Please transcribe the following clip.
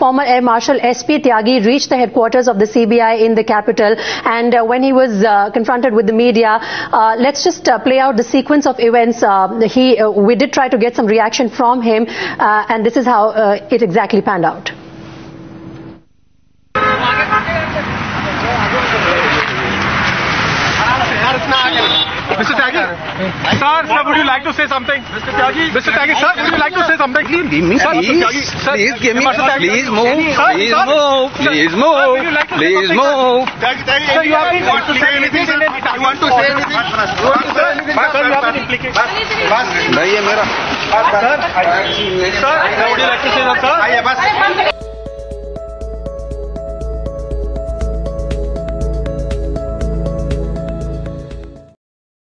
former Air Marshal S.P. Tyagi reached the headquarters of the CBI in the capital, and when he was confronted with the media, let's just play out the sequence of events. We did try to get some reaction from him, and this is how it exactly panned out. Mr. Tyagi, sir, would you like to say something? Mr. Tyagi, sir, would you like to say something? Please give me, please give me, please move, please move, please move, please move. Sir, you have to say anything. You want to say anything? Sir, you have been implicated. भाई ये मेरा Sir, would you like to say something, sir?